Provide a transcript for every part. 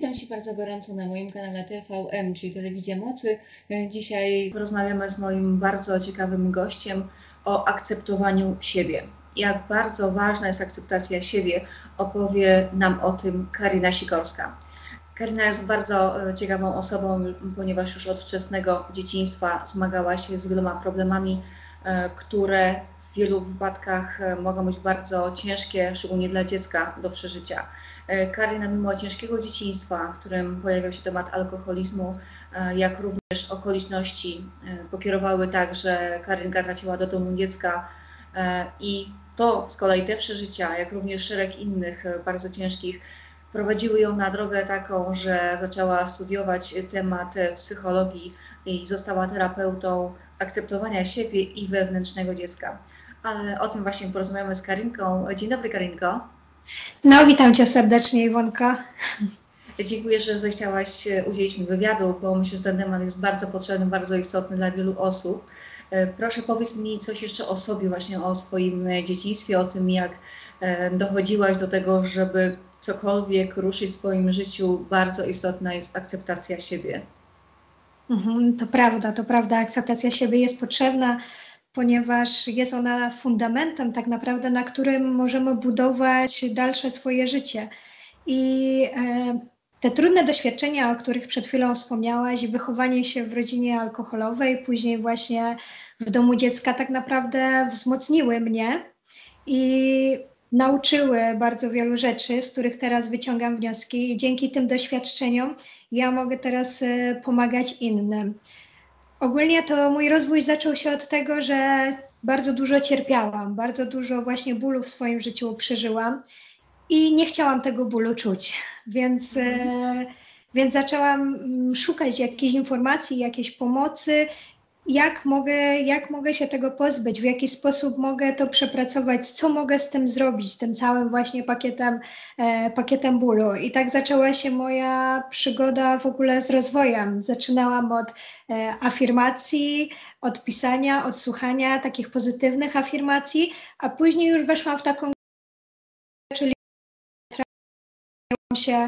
Witam Cię bardzo gorąco na moim kanale TVM, czyli Telewizja Mocy. Dzisiaj porozmawiamy z moim bardzo ciekawym gościem o akceptowaniu siebie. Jak bardzo ważna jest akceptacja siebie, opowie nam o tym Karina Sikorska. Karina jest bardzo ciekawą osobą, ponieważ już od wczesnego dzieciństwa zmagała się z wieloma problemami, które w wielu wypadkach mogą być bardzo ciężkie, szczególnie dla dziecka, do przeżycia. Karina mimo ciężkiego dzieciństwa, w którym pojawiał się temat alkoholizmu, jak również okoliczności pokierowały tak, że Karynka trafiła do domu dziecka i to z kolei te przeżycia, jak również szereg innych bardzo ciężkich, prowadziły ją na drogę taką, że zaczęła studiować temat psychologii i została terapeutą akceptowania siebie i wewnętrznego dziecka. Ale o tym właśnie porozmawiamy z Karinką. Dzień dobry, Karinko. No, witam Cię serdecznie, Iwonka. Dziękuję, że zechciałaś udzielić mi wywiadu, bo myślę, że ten temat jest bardzo potrzebny, bardzo istotny dla wielu osób. Proszę, powiedz mi coś jeszcze o sobie, właśnie o swoim dzieciństwie, o tym, jak dochodziłaś do tego, żeby cokolwiek ruszyć w swoim życiu. Bardzo istotna jest akceptacja siebie. To prawda, akceptacja siebie jest potrzebna, ponieważ jest ona fundamentem tak naprawdę, na którym możemy budować dalsze swoje życie. I te trudne doświadczenia, o których przed chwilą wspomniałaś, wychowanie się w rodzinie alkoholowej, później właśnie w domu dziecka tak naprawdę wzmocniły mnie i nauczyły bardzo wielu rzeczy, z których teraz wyciągam wnioski i dzięki tym doświadczeniom ja mogę teraz pomagać innym. Ogólnie to mój rozwój zaczął się od tego, że bardzo dużo cierpiałam, bardzo dużo właśnie bólu w swoim życiu przeżyłam i nie chciałam tego bólu czuć, więc zaczęłam szukać jakiejś informacji, jakiejś pomocy, jak mogę się tego pozbyć, w jaki sposób mogę to przepracować, co mogę z tym zrobić, z tym całym właśnie pakietem bólu. I tak zaczęła się moja przygoda w ogóle z rozwojem. Zaczynałam od afirmacji, od pisania, od słuchania takich pozytywnych afirmacji, a później już weszłam w taką, czyli się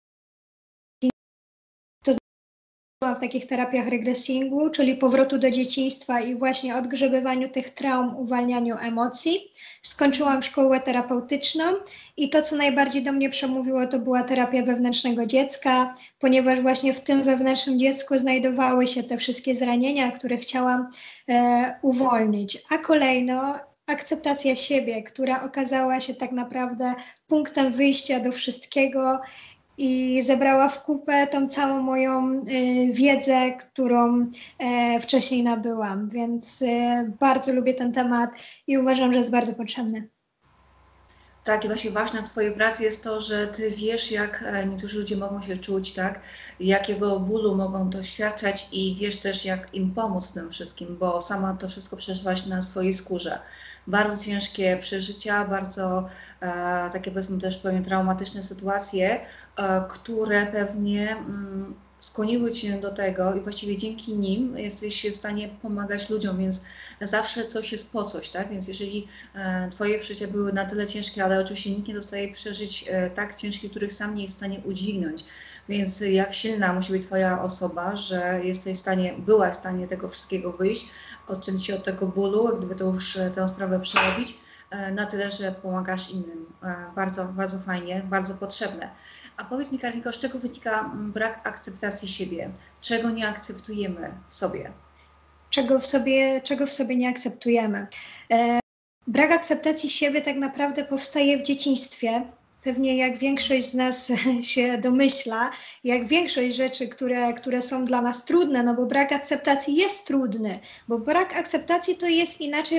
w takich terapiach regresingu, czyli powrotu do dzieciństwa i właśnie odgrzebywaniu tych traum, uwalnianiu emocji. Skończyłam szkołę terapeutyczną i to, co najbardziej do mnie przemówiło, to była terapia wewnętrznego dziecka, ponieważ właśnie w tym wewnętrznym dziecku znajdowały się te wszystkie zranienia, które chciałam uwolnić. A kolejno akceptacja siebie, która okazała się tak naprawdę punktem wyjścia do wszystkiego i zebrała w kupę tą całą moją wiedzę, którą wcześniej nabyłam, więc bardzo lubię ten temat i uważam, że jest bardzo potrzebny. Tak, i właśnie ważne w Twojej pracy jest to, że Ty wiesz, jak niektórzy ludzie mogą się czuć, tak? Jakiego bólu mogą doświadczać i wiesz też, jak im pomóc w tym wszystkim, bo sama to wszystko przeżywałaś na swojej skórze. Bardzo ciężkie przeżycia, bardzo takie powiedzmy też pewnie traumatyczne sytuacje, które pewnie skłoniły Cię do tego i właściwie dzięki nim jesteś w stanie pomagać ludziom, więc zawsze coś jest po coś, tak? Więc jeżeli Twoje przeżycia były na tyle ciężkie, ale oczywiście nikt nie dostaje przeżyć tak ciężkich, których sam nie jest w stanie udźwignąć. Więc jak silna musi być Twoja osoba, że jesteś w stanie, byłaś w stanie tego wszystkiego wyjść, odciąć się od tego bólu, jak gdyby to już tę sprawę przerobić, na tyle, że pomagasz innym. Bardzo, bardzo fajnie, bardzo potrzebne. A powiedz mi, Karinko, z czego wynika brak akceptacji siebie? Czego nie akceptujemy w sobie? Czego w sobie nie akceptujemy. Brak akceptacji siebie tak naprawdę powstaje w dzieciństwie. Pewnie jak większość z nas się domyśla, jak większość rzeczy, które są dla nas trudne, no bo brak akceptacji jest trudny, bo brak akceptacji to jest inaczej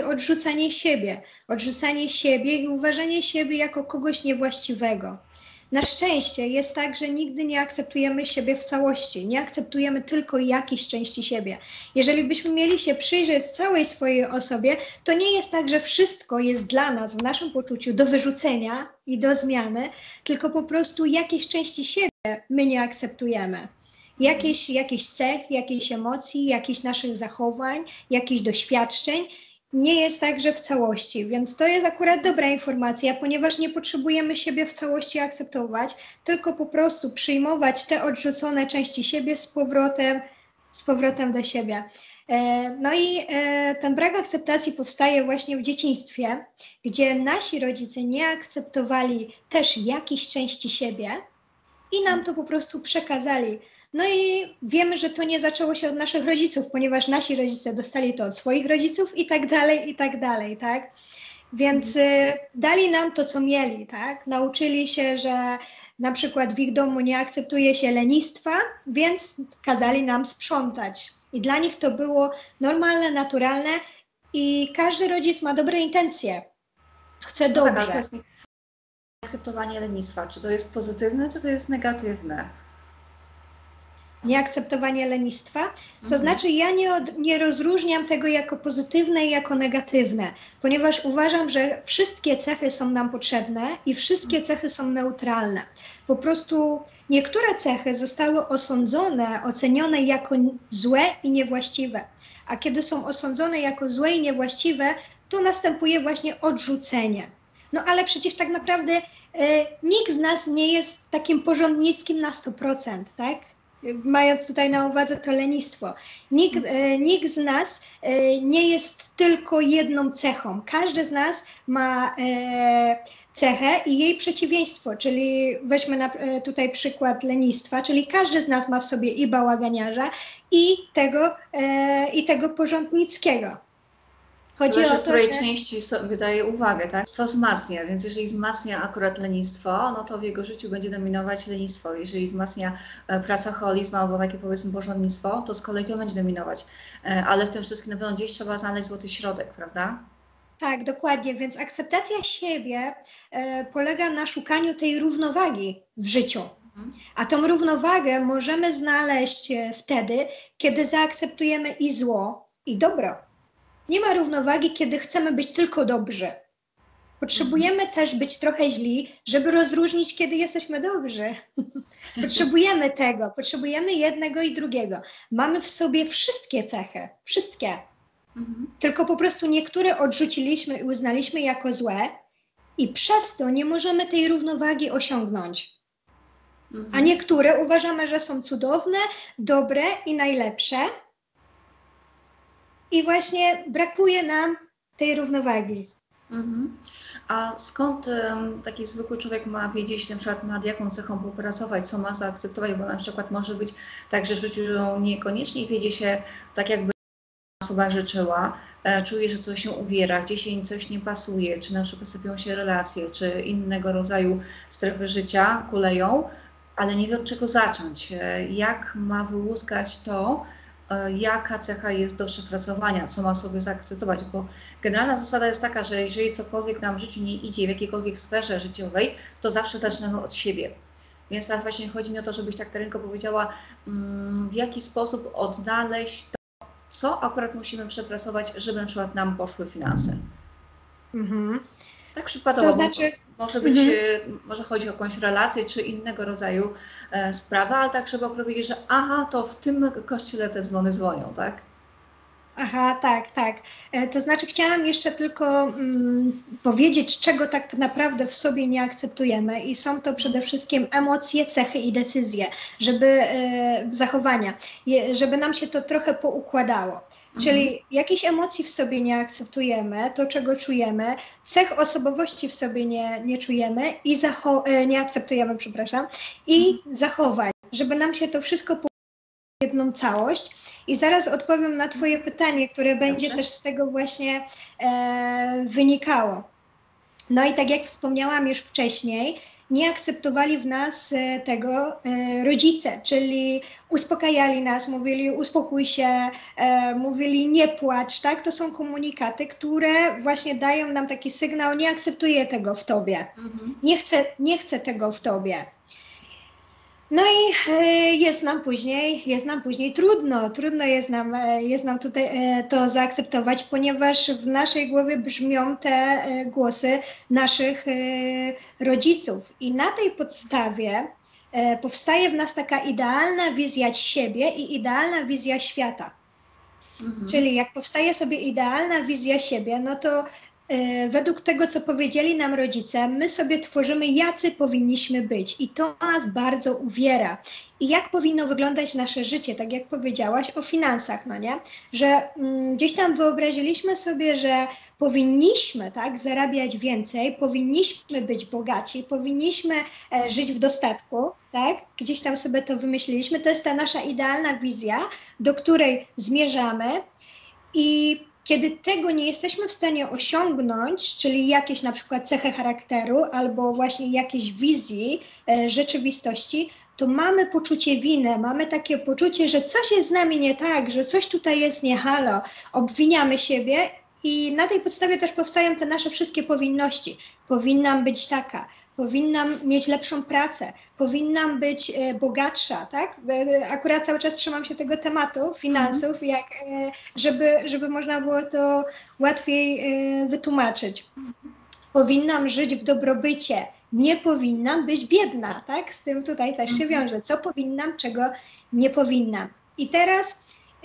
odrzucanie siebie i uważanie siebie jako kogoś niewłaściwego. Na szczęście jest tak, że nigdy nie akceptujemy siebie w całości, nie akceptujemy tylko jakiejś części siebie. Jeżeli byśmy mieli się przyjrzeć całej swojej osobie, to nie jest tak, że wszystko jest dla nas w naszym poczuciu do wyrzucenia i do zmiany, tylko po prostu jakieś części siebie my nie akceptujemy. Jakichś cech, jakichś emocji, jakichś naszych zachowań, jakichś doświadczeń nie jest także w całości, więc to jest akurat dobra informacja, ponieważ nie potrzebujemy siebie w całości akceptować, tylko po prostu przyjmować te odrzucone części siebie z powrotem do siebie. No i ten brak akceptacji powstaje właśnie w dzieciństwie, gdzie nasi rodzice nie akceptowali też jakichś części siebie i nam to po prostu przekazali. No i wiemy, że to nie zaczęło się od naszych rodziców, ponieważ nasi rodzice dostali to od swoich rodziców i tak dalej, tak? Więc dali nam to, co mieli, tak? Nauczyli się, że na przykład w ich domu nie akceptuje się lenistwa, więc kazali nam sprzątać. I dla nich to było normalne, naturalne i każdy rodzic ma dobre intencje, chce No tak, ale dobrze. powiedz mi, akceptowanie lenistwa, czy to jest pozytywne, czy to jest negatywne? Nieakceptowanie lenistwa. To znaczy ja nie rozróżniam tego jako pozytywne i jako negatywne, ponieważ uważam, że wszystkie cechy są nam potrzebne i wszystkie cechy są neutralne. Po prostu niektóre cechy zostały osądzone, ocenione jako złe i niewłaściwe, a kiedy są osądzone jako złe i niewłaściwe, to następuje właśnie odrzucenie. No ale przecież tak naprawdę nikt z nas nie jest takim porządnickim na 100%, tak? Mając tutaj na uwadze to lenistwo. Nikt z nas nie jest tylko jedną cechą. Każdy z nas ma cechę i jej przeciwieństwo, czyli weźmy tutaj przykład lenistwa, czyli każdy z nas ma w sobie i bałaganiarza, i tego porządnickiego. Chodzi Zależy, o to, której że części sobie daje uwagę, tak? Co wzmacnia, więc jeżeli wzmacnia akurat lenistwo, no to w jego życiu będzie dominować lenistwo. Jeżeli wzmacnia pracoholizm albo takie powiedzmy porządnictwo, to z kolei to będzie dominować. Ale w tym wszystkim na pewno gdzieś trzeba znaleźć złoty środek, prawda? tak, dokładnie, więc akceptacja siebie polega na szukaniu tej równowagi w życiu. A tą równowagę możemy znaleźć wtedy, kiedy zaakceptujemy i zło, i dobro. Nie ma równowagi, kiedy chcemy być tylko dobrzy. Potrzebujemy też być trochę źli, żeby rozróżnić, kiedy jesteśmy dobrzy. Potrzebujemy tego, potrzebujemy jednego i drugiego. Mamy w sobie wszystkie cechy, wszystkie. Tylko po prostu niektóre odrzuciliśmy i uznaliśmy jako złe i przez to nie możemy tej równowagi osiągnąć. A niektóre uważamy, że są cudowne, dobre i najlepsze. I właśnie brakuje nam tej równowagi. A skąd taki zwykły człowiek ma wiedzieć na przykład nad jaką cechą popracować, co ma zaakceptować, bo na przykład może być tak, że w życiu niekoniecznie wiedzie się tak, jakby osoba życzyła, czuje, że coś się uwiera, gdzieś jej coś nie pasuje, czy na przykład sypią się relacje, czy innego rodzaju strefy życia kuleją, ale nie wie od czego zacząć. Jak ma wyłuskać to, jaka cecha jest do przepracowania, co ma sobie zaakceptować, bo generalna zasada jest taka, że jeżeli cokolwiek nam w życiu nie idzie, w jakiejkolwiek sferze życiowej, to zawsze zaczynamy od siebie. Więc teraz właśnie chodzi mi o to, żebyś tak, Karinko, powiedziała, w jaki sposób odnaleźć to, co akurat musimy przepracować, żeby na przykład nam poszły finanse. Tak przykładowo, To znaczy, może być, może chodzi o jakąś relację, czy innego rodzaju sprawę, ale tak, żeby powiedzieć, że aha, to w tym kościele te dzwony dzwonią, tak? aha, tak, tak. To znaczy chciałam jeszcze tylko powiedzieć, czego tak naprawdę w sobie nie akceptujemy i są to przede wszystkim emocje, cechy i decyzje, zachowania, żeby nam się to trochę poukładało. Czyli jakichś emocji w sobie nie akceptujemy, to czego czujemy, cech osobowości w sobie nie czujemy i nie akceptujemy, przepraszam, i zachowań, żeby nam się to wszystko jedną całość. I zaraz odpowiem na Twoje pytanie, które będzie też z tego właśnie wynikało. No i tak jak wspomniałam już wcześniej, nie akceptowali w nas tego rodzice, czyli uspokajali nas, mówili uspokój się, mówili nie płacz, tak? To są komunikaty, które właśnie dają nam taki sygnał, nie akceptuję tego w tobie, nie chcę tego w tobie. No i jest nam później trudno jest nam tutaj to zaakceptować, ponieważ w naszej głowie brzmią te głosy naszych rodziców i na tej podstawie powstaje w nas taka idealna wizja siebie i idealna wizja świata. Czyli jak powstaje sobie idealna wizja siebie, no to według tego, co powiedzieli nam rodzice, my sobie tworzymy, jacy powinniśmy być i to nas bardzo uwiera. I jak powinno wyglądać nasze życie, tak jak powiedziałaś o finansach, no nie? Że gdzieś tam wyobraziliśmy sobie, że powinniśmy, tak, zarabiać więcej, powinniśmy być bogaci, powinniśmy żyć w dostatku, tak? Gdzieś tam sobie to wymyśliliśmy, to jest ta nasza idealna wizja, do której zmierzamy. I kiedy tego nie jesteśmy w stanie osiągnąć, czyli jakieś na przykład cechy charakteru albo właśnie jakieś wizji rzeczywistości, to mamy poczucie winy, mamy takie poczucie, że coś jest z nami nie tak, że coś tutaj jest nie halo, obwiniamy siebie i na tej podstawie też powstają te nasze wszystkie powinności. Powinnam być taka, powinnam mieć lepszą pracę, powinnam być bogatsza, tak? Akurat cały czas trzymam się tego tematu finansów, jak, żeby można było to łatwiej wytłumaczyć. Powinnam żyć w dobrobycie, nie powinnam być biedna, tak? Z tym tutaj też się wiąże. Co powinnam, czego nie powinnam. I teraz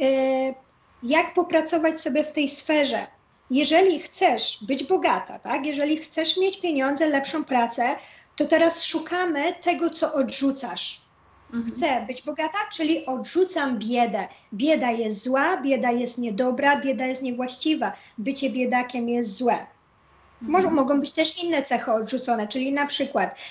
jak popracować sobie w tej sferze? Jeżeli chcesz być bogata, tak? Jeżeli chcesz mieć pieniądze, lepszą pracę, to teraz szukamy tego, co odrzucasz. Chcę być bogata, czyli odrzucam biedę. Bieda jest zła, bieda jest niedobra, bieda jest niewłaściwa. Bycie biedakiem jest złe. Mogą być też inne cechy odrzucone, czyli na przykład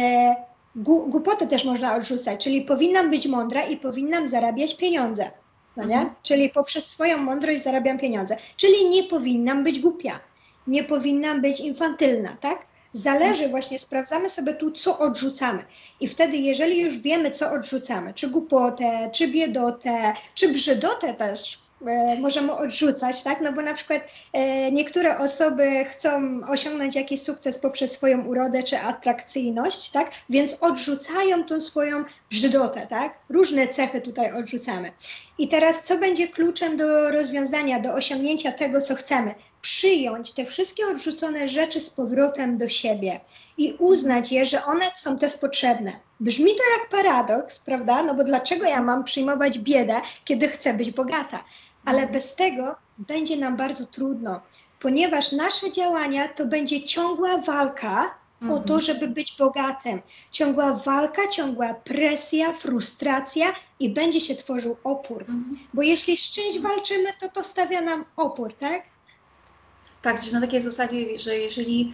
głupoty też można odrzucać, czyli powinnam być mądra i powinnam zarabiać pieniądze. No nie? Czyli poprzez swoją mądrość zarabiam pieniądze. Czyli nie powinnam być głupia, nie powinnam być infantylna, tak? Zależy właśnie, sprawdzamy sobie tu, co odrzucamy. I wtedy, jeżeli już wiemy, co odrzucamy, czy głupotę, czy biedotę, czy brzydotę też możemy odrzucać, tak? No bo na przykład niektóre osoby chcą osiągnąć jakiś sukces poprzez swoją urodę czy atrakcyjność, tak? Więc odrzucają tą swoją brzydotę, tak? Różne cechy tutaj odrzucamy. I teraz co będzie kluczem do rozwiązania, do osiągnięcia tego, co chcemy? Przyjąć te wszystkie odrzucone rzeczy z powrotem do siebie i uznać je, że one są też potrzebne. Brzmi to jak paradoks, prawda? No bo dlaczego ja mam przyjmować biedę, kiedy chcę być bogata? Ale bez tego będzie nam bardzo trudno, ponieważ nasze działania to będzie ciągła walka o to, żeby być bogatym. Ciągła walka, ciągła presja, frustracja i będzie się tworzył opór. Bo jeśli z czymś walczymy, to stawia nam opór, tak? Tak, czyli na takiej zasadzie, że jeżeli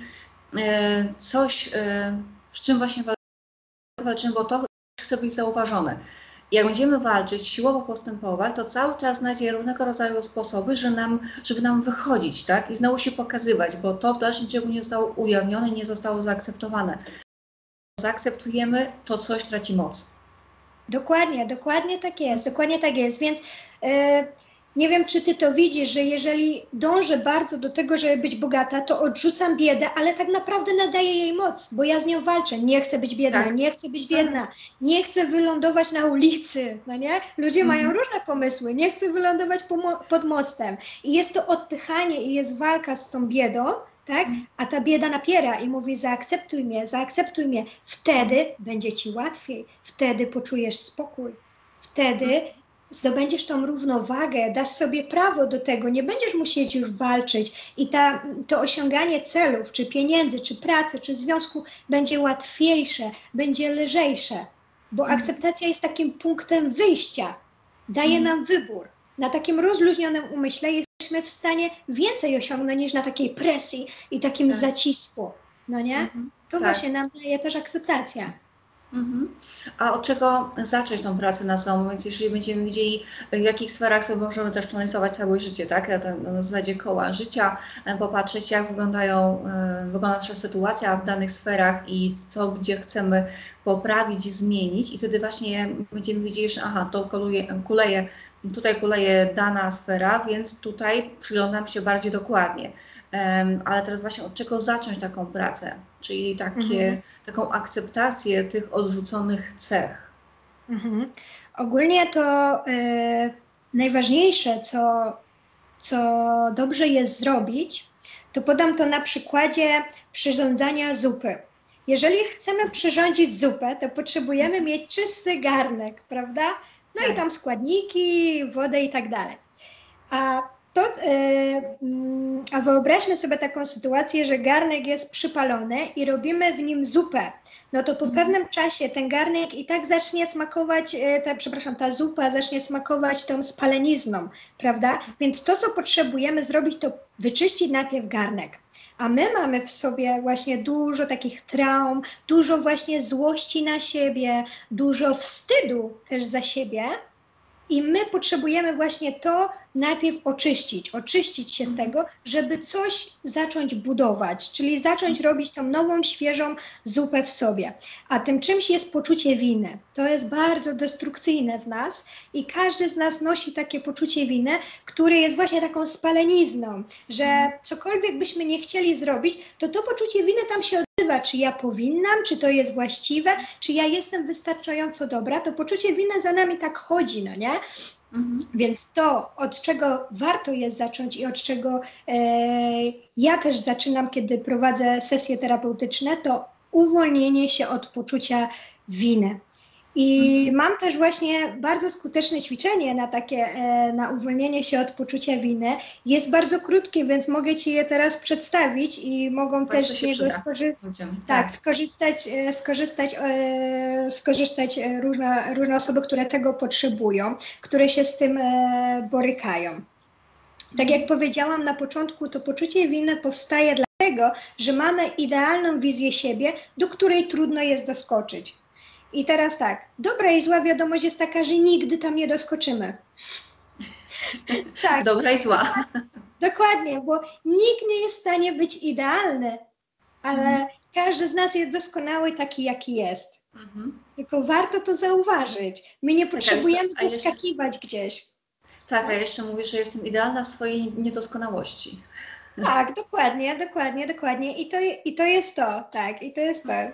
coś, z czym właśnie walczymy, bo to chce być zauważone. Jak będziemy walczyć, siłowo postępować, to cały czas znajdzie różnego rodzaju sposoby, żeby nam wychodzić, tak? I znowu się pokazywać, bo to w dalszym ciągu nie zostało ujawnione, nie zostało zaakceptowane. Zaakceptujemy, to coś traci moc. Dokładnie tak jest, więc nie wiem, czy ty to widzisz, że jeżeli dążę bardzo do tego, żeby być bogata, to odrzucam biedę, ale tak naprawdę nadaję jej moc, bo ja z nią walczę. Nie chcę być biedna, Tak. nie chcę być biedna, nie chcę wylądować na ulicy, no nie? Ludzie mają różne pomysły, nie chcę wylądować pod mostem. I jest to odpychanie i jest walka z tą biedą, tak? A ta bieda napiera i mówi zaakceptuj mnie, wtedy będzie ci łatwiej, wtedy poczujesz spokój, wtedy zdobędziesz tą równowagę, dasz sobie prawo do tego, nie będziesz musieć już walczyć i to osiąganie celów, czy pieniędzy, czy pracy, czy związku będzie łatwiejsze, będzie lżejsze, bo akceptacja jest takim punktem wyjścia, daje nam wybór. Na takim rozluźnionym umyśle jesteśmy w stanie więcej osiągnąć niż na takiej presji i takim zacisku, no nie? To właśnie nam daje też akceptacja. A od czego zacząć tą pracę na sobą? Więc jeżeli będziemy widzieli, w jakich sferach sobie możemy też przeanalizować całe życie, tak? Na zasadzie koła życia, popatrzeć, jak wygląda nasza sytuacja w danych sferach i co, gdzie chcemy poprawić, zmienić. I wtedy właśnie będziemy widzieli, że aha, to tutaj kuleje dana sfera, więc tutaj przyglądam się bardziej dokładnie. Ale teraz właśnie od czego zacząć taką pracę? Czyli taką akceptację tych odrzuconych cech. Ogólnie to najważniejsze, co dobrze jest zrobić, to podam to na przykładzie przyrządzania zupy. Jeżeli chcemy przyrządzić zupę, to potrzebujemy mieć czysty garnek, prawda? No i tam składniki, wodę i tak dalej. A a wyobraźmy sobie taką sytuację, że garnek jest przypalony i robimy w nim zupę. No to po pewnym czasie ten garnek i tak zacznie smakować, ta zupa zacznie smakować tą spalenizną, prawda? Więc to, co potrzebujemy zrobić, to wyczyścić najpierw garnek. A my mamy w sobie właśnie dużo takich traum, dużo właśnie złości na siebie, dużo wstydu też za siebie. I my potrzebujemy właśnie to najpierw oczyścić się z tego, żeby coś zacząć budować, czyli zacząć robić tą nową, świeżą zupę w sobie. A tym czymś jest poczucie winy. To jest bardzo destrukcyjne w nas i każdy z nas nosi takie poczucie winy, które jest właśnie taką spalenizną, że cokolwiek byśmy nie chcieli zrobić, to poczucie winy tam się odbywa, czy ja powinnam, czy to jest właściwe, czy ja jestem wystarczająco dobra, to poczucie winy za nami tak chodzi, no nie? Więc to, od czego warto jest zacząć i od czego ja też zaczynam, kiedy prowadzę sesje terapeutyczne, to uwolnienie się od poczucia winy. I mam też właśnie bardzo skuteczne ćwiczenie na uwolnienie się od poczucia winy. Jest bardzo krótkie, więc mogę Ci je teraz przedstawić i mogą też z niego skorzystać różne osoby, które tego potrzebują, które się z tym borykają. Tak jak powiedziałam na początku, to poczucie winy powstaje dlatego, że mamy idealną wizję siebie, do której trudno jest doskoczyć. I teraz tak, dobra i zła wiadomość jest taka, że nigdy tam nie doskoczymy. Tak. Dobra i zła. Dokładnie, bo nikt nie jest w stanie być idealny, ale każdy z nas jest doskonały taki, jaki jest. Tylko warto to zauważyć. My nie potrzebujemy doskakiwać gdzieś. Tak, a jeszcze mówisz, że jestem idealna w swojej niedoskonałości. Tak, dokładnie. I to jest to, tak, i to jest to,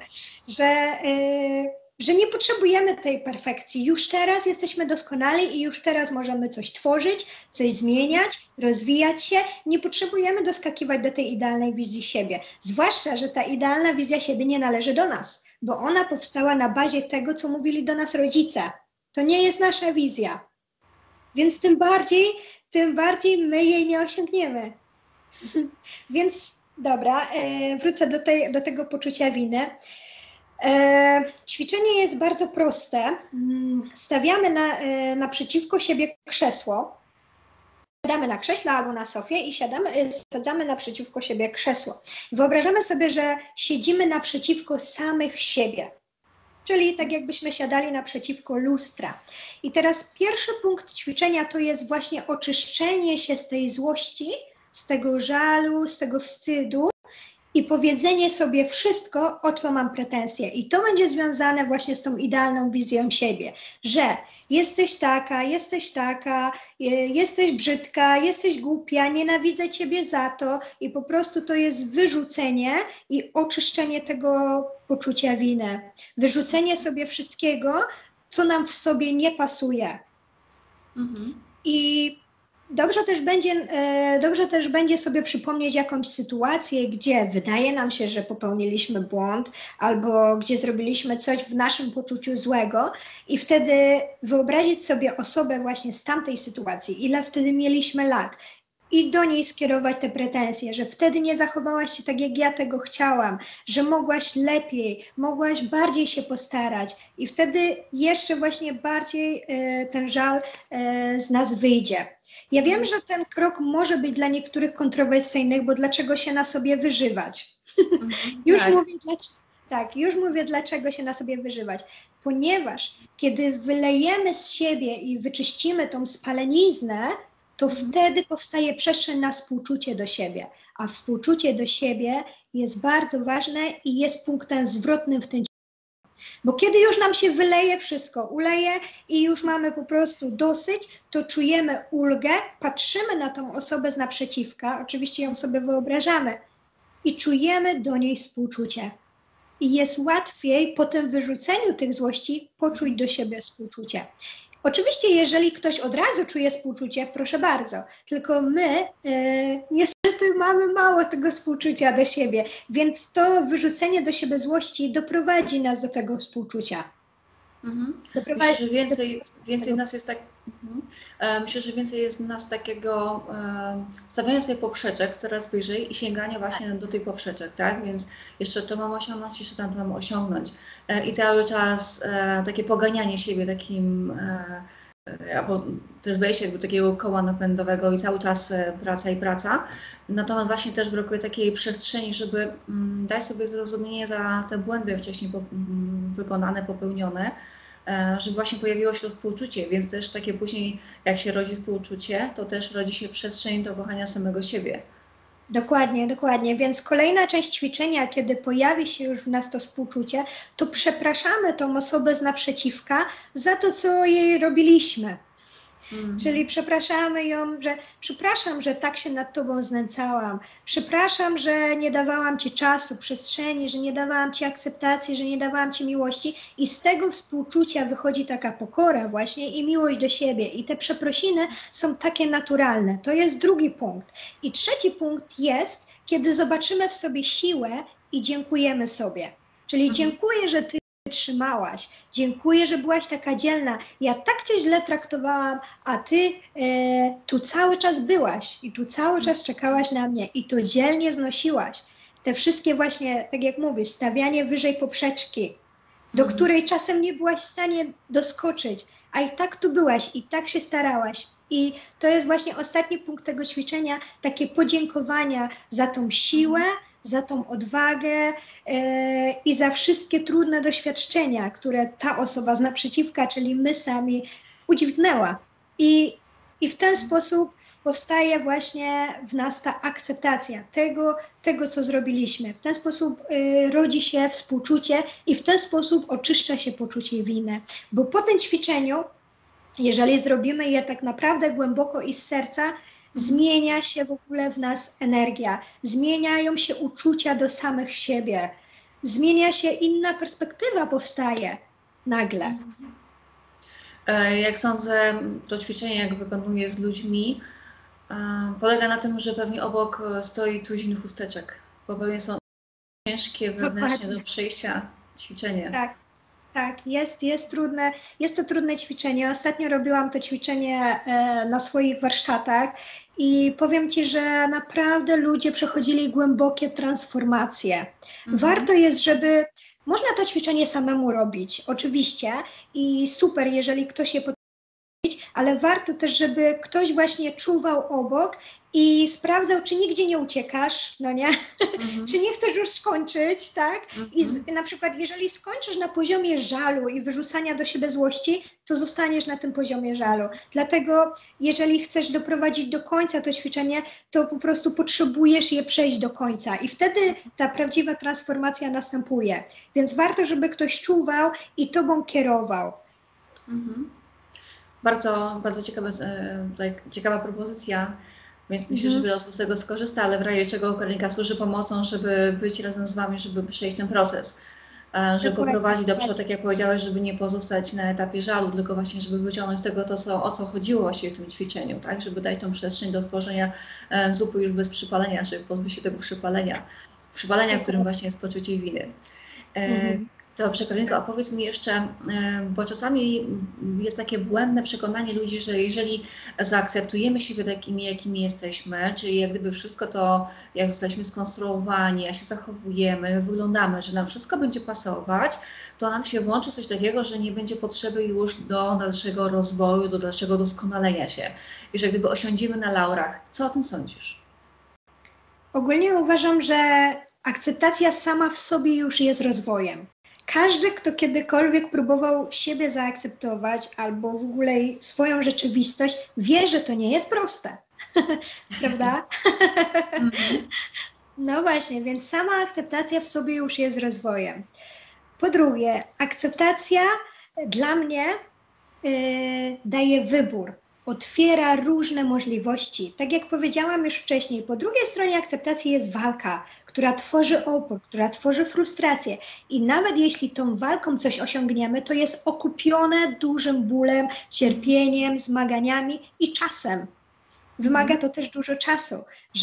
że nie potrzebujemy tej perfekcji. Już teraz jesteśmy doskonali i już teraz możemy coś tworzyć, coś zmieniać, rozwijać się. Nie potrzebujemy doskakiwać do tej idealnej wizji siebie. Zwłaszcza, że ta idealna wizja siebie nie należy do nas, bo ona powstała na bazie tego, co mówili do nas rodzice. To nie jest nasza wizja. Więc tym bardziej my jej nie osiągniemy. Więc dobra, wrócę do tego poczucia winy. Ćwiczenie jest bardzo proste. Stawiamy naprzeciwko siebie krzesło. Siadamy na krześle albo na sofie i sadzamy naprzeciwko siebie krzesło. Wyobrażamy sobie, że siedzimy naprzeciwko samych siebie. Czyli tak jakbyśmy siadali naprzeciwko lustra. I teraz pierwszy punkt ćwiczenia to jest właśnie oczyszczenie się z tej złości, z tego żalu, z tego wstydu i powiedzenie sobie wszystko, o co mam pretensje. I to będzie związane właśnie z tą idealną wizją siebie, że jesteś taka, jesteś brzydka, jesteś głupia, nienawidzę ciebie za to i po prostu to jest wyrzucenie i oczyszczenie tego poczucia winy. Wyrzucenie sobie wszystkiego, co nam w sobie nie pasuje. I dobrze też będzie sobie przypomnieć jakąś sytuację, gdzie wydaje nam się, że popełniliśmy błąd albo gdzie zrobiliśmy coś w naszym poczuciu złego i wtedy wyobrazić sobie osobę właśnie z tamtej sytuacji, ile wtedy mieliśmy lat i do niej skierować te pretensje, że wtedy nie zachowałaś się tak, jak ja tego chciałam, że mogłaś lepiej, mogłaś bardziej się postarać i wtedy jeszcze właśnie bardziej ten żal z nas wyjdzie. Ja wiem, że ten krok może być dla niektórych kontrowersyjny, bo dlaczego się na sobie wyżywać? Już mówię, dlaczego się na sobie wyżywać. Ponieważ kiedy wylejemy z siebie i wyczyścimy tą spaleniznę, to wtedy powstaje przestrzeń na współczucie do siebie. A współczucie do siebie jest bardzo ważne i jest punktem zwrotnym w tym. Bo kiedy już nam się wyleje wszystko, uleje i już mamy po prostu dosyć, to czujemy ulgę, patrzymy na tą osobę z naprzeciwka, oczywiście ją sobie wyobrażamy i czujemy do niej współczucie. I jest łatwiej po tym wyrzuceniu tych złości poczuć do siebie współczucie. Oczywiście, jeżeli ktoś od razu czuje współczucie, proszę bardzo, tylko my niestety mamy mało tego współczucia do siebie, więc to wyrzucenie do siebie złości doprowadzi nas do tego współczucia. Myślę, że więcej nas jest tak Mhm. Myślę, że więcej jest w nas takiego stawiania sobie poprzeczek coraz wyżej i sięgania właśnie do tych poprzeczek, tak? Więc jeszcze to mam osiągnąć, jeszcze tam to mam osiągnąć. I cały czas takie poganianie siebie takim, albo też wejście jakby do takiego koła napędowego i cały czas praca i praca. Natomiast właśnie też brakuje takiej przestrzeni, żeby dać sobie zrozumienie za te błędy wcześniej wykonane, popełnione, żeby właśnie pojawiło się to współczucie, więc też takie później, jak się rodzi współczucie, to też rodzi się przestrzeń do kochania samego siebie. Dokładnie, dokładnie. Więc kolejna część ćwiczenia, kiedy pojawi się już w nas to współczucie, to przepraszamy tą osobę z naprzeciwka za to, co jej robiliśmy. Czyli przepraszamy ją, że przepraszam, że tak się nad tobą znęcałam. Przepraszam, że nie dawałam ci czasu, przestrzeni, że nie dawałam ci akceptacji, że nie dawałam ci miłości. I z tego współczucia wychodzi taka pokora właśnie i miłość do siebie. I te przeprosiny są takie naturalne. To jest drugi punkt. I trzeci punkt jest, kiedy zobaczymy w sobie siłę i dziękujemy sobie. Czyli dziękuję, że ty wytrzymałaś. Dziękuję, że byłaś taka dzielna. Ja tak cię źle traktowałam, a ty tu cały czas byłaś i tu cały czas czekałaś na mnie i to dzielnie znosiłaś. Te wszystkie właśnie, tak jak mówisz, stawianie wyżej poprzeczki, do której czasem nie byłaś w stanie doskoczyć, a i tak tu byłaś i tak się starałaś. I to jest właśnie ostatni punkt tego ćwiczenia, takie podziękowania za tą siłę, za tą odwagę i za wszystkie trudne doświadczenia, które ta osoba z naprzeciwka, czyli my sami, udźwignęła. I w ten sposób powstaje właśnie w nas ta akceptacja tego, co zrobiliśmy. W ten sposób rodzi się współczucie i w ten sposób oczyszcza się poczucie winy. Bo po tym ćwiczeniu, jeżeli zrobimy je tak naprawdę głęboko i z serca, zmienia się w ogóle w nas energia, zmieniają się uczucia do samych siebie, zmienia się inna perspektywa powstaje nagle. Jak sądzę, to ćwiczenie, jak wykonuję z ludźmi, polega na tym, że pewnie obok stoi tuzin chusteczek, bo pewnie są ciężkie wewnętrznie do Dokładnie. przejścia ćwiczenie. Tak. Tak, jest trudne, jest to trudne ćwiczenie. Ostatnio robiłam to ćwiczenie na swoich warsztatach i powiem Ci, że naprawdę ludzie przechodzili głębokie transformacje. Warto jest, żeby można to ćwiczenie samemu robić, oczywiście, i super, jeżeli ktoś je ale warto też, żeby ktoś właśnie czuwał obok i sprawdzał, czy nigdzie nie uciekasz, no nie? Czy nie chcesz już skończyć, tak? I na przykład, jeżeli skończysz na poziomie żalu i wyrzucania do siebie złości, to zostaniesz na tym poziomie żalu. Dlatego, jeżeli chcesz doprowadzić do końca to ćwiczenie, to po prostu potrzebujesz je przejść do końca i wtedy ta prawdziwa transformacja następuje. Więc warto, żeby ktoś czuwał i tobą kierował. Bardzo, bardzo ciekawa propozycja, więc myślę, że wiele osób z tego skorzysta, ale w razie czego Karolinka służy pomocą, żeby być razem z Wami, żeby przejść ten proces, żeby poprowadzić do przodu, tak jak powiedziałeś, żeby nie pozostać na etapie żalu, tylko właśnie, żeby wyciągnąć z tego to, o co chodziło właściwie w tym ćwiczeniu, tak, żeby dać tą przestrzeń do tworzenia zupy już bez przypalenia, żeby pozbyć się tego przypalenia, którym właśnie jest poczucie winy. Dobrze, Karolinko, a powiedz mi jeszcze, bo czasami jest takie błędne przekonanie ludzi, że jeżeli zaakceptujemy siebie takimi, jakimi jesteśmy, czyli jak gdyby wszystko to, jak zostaliśmy skonstruowani, jak się zachowujemy, wyglądamy, że nam wszystko będzie pasować, to nam się włączy coś takiego, że nie będzie potrzeby już do dalszego rozwoju, do dalszego doskonalenia się. I że gdyby osiądziemy na laurach. Co o tym sądzisz? Ogólnie uważam, że akceptacja sama w sobie już jest rozwojem. Każdy, kto kiedykolwiek próbował siebie zaakceptować albo w ogóle swoją rzeczywistość, wie, że to nie jest proste. Prawda? No właśnie, więc sama akceptacja w sobie już jest rozwojem. Po drugie, akceptacja dla mnie daje wybór, otwiera różne możliwości. Tak jak powiedziałam już wcześniej, po drugiej stronie akceptacji jest walka, która tworzy opór, która tworzy frustrację. I nawet jeśli tą walką coś osiągniemy, to jest okupione dużym bólem, cierpieniem, zmaganiami i czasem. Wymaga to też dużo czasu,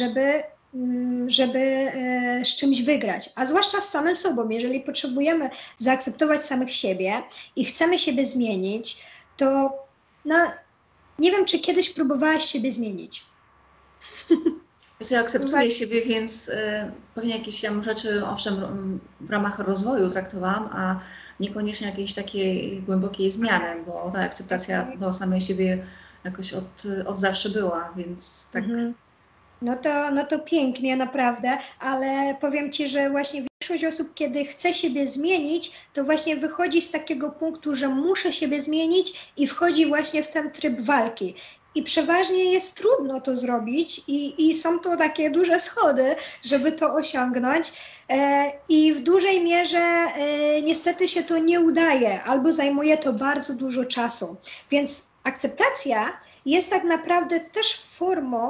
żeby z czymś wygrać, a zwłaszcza z samym sobą. Jeżeli potrzebujemy zaakceptować samych siebie i chcemy siebie zmienić, to no, Nie wiem, czy kiedyś próbowałaś siebie zmienić. Ja akceptuję Właśnie. siebie, więc pewnie jakieś tam rzeczy, owszem, w ramach rozwoju traktowałam, a niekoniecznie jakiejś takiej głębokiej zmiany, bo ta akceptacja Okej. do samej siebie jakoś od zawsze była, więc tak. Mhm. No to pięknie, naprawdę, ale powiem Ci, że właśnie większość osób, kiedy chce siebie zmienić, to właśnie wychodzi z takiego punktu, że muszę siebie zmienić i wchodzi właśnie w ten tryb walki. I przeważnie jest trudno to zrobić i są to takie duże schody, żeby to osiągnąć. I w dużej mierze niestety się to nie udaje, albo zajmuje to bardzo dużo czasu. Więc akceptacja jest tak naprawdę też formą,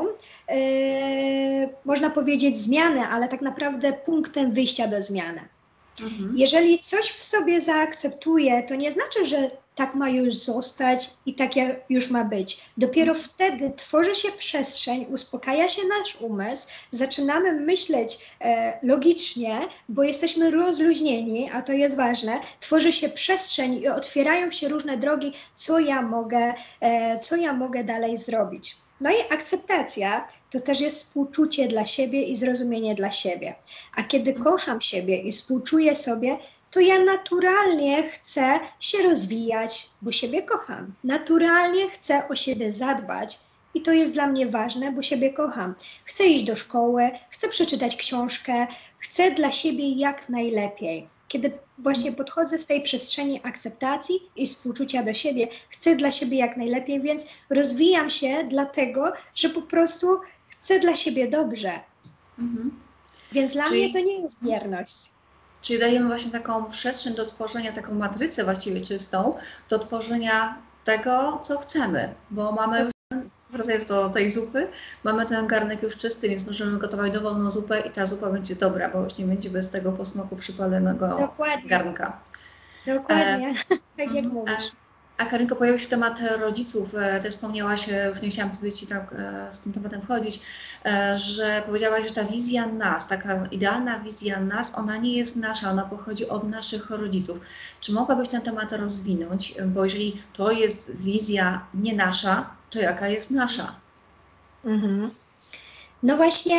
można powiedzieć, zmiany, ale tak naprawdę punktem wyjścia do zmiany. Mhm. Jeżeli coś w sobie zaakceptuję, to nie znaczy, że tak ma już zostać i tak już ma być. Dopiero wtedy tworzy się przestrzeń, uspokaja się nasz umysł, zaczynamy myśleć logicznie, bo jesteśmy rozluźnieni, a to jest ważne. Tworzy się przestrzeń i otwierają się różne drogi, co ja mogę dalej zrobić. No i akceptacja to też jest współczucie dla siebie i zrozumienie dla siebie. A kiedy kocham siebie i współczuję sobie, to ja naturalnie chcę się rozwijać, bo siebie kocham. Naturalnie chcę o siebie zadbać i to jest dla mnie ważne, bo siebie kocham. Chcę iść do szkoły, chcę przeczytać książkę, chcę dla siebie jak najlepiej. Kiedy właśnie podchodzę z tej przestrzeni akceptacji i współczucia do siebie, chcę dla siebie jak najlepiej, więc rozwijam się dlatego, że po prostu chcę dla siebie dobrze. Mhm. Więc dla mnie to Czyli, nie jest bierność. czyli dajemy właśnie taką przestrzeń do tworzenia, taką matrycę właściwie czystą, do tworzenia tego, co chcemy, bo mamy już, wracając do tej zupy, mamy ten garnek już czysty, więc możemy gotować dowolną zupę i ta zupa będzie dobra, bo już nie będzie bez tego posmaku przypalonego Dokładnie, garnka. E, dokładnie, tak jak mhm. mówisz. A Karinko, pojawił się temat rodziców. Też wspomniałaś, już nie chciałam wtedy Ci tak z tym tematem wchodzić, że powiedziałaś, że ta wizja nas, taka idealna wizja nas, ona nie jest nasza, ona pochodzi od naszych rodziców. Czy mogłabyś ten temat rozwinąć? Bo jeżeli to jest wizja nie nasza, to jaka jest nasza? Mhm. No właśnie,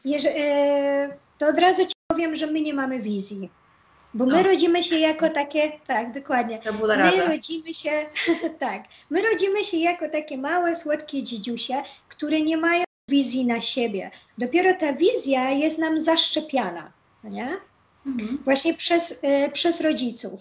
to od razu Ci powiem, że my nie mamy wizji. Bo my No, rodzimy się jako takie, tak, dokładnie. tabula My rasa. rodzimy się, tak, my rodzimy się jako takie małe, słodkie dziedziusie, które nie mają wizji na siebie. Dopiero ta wizja jest nam zaszczepiana, no nie? Mhm. Właśnie przez rodziców.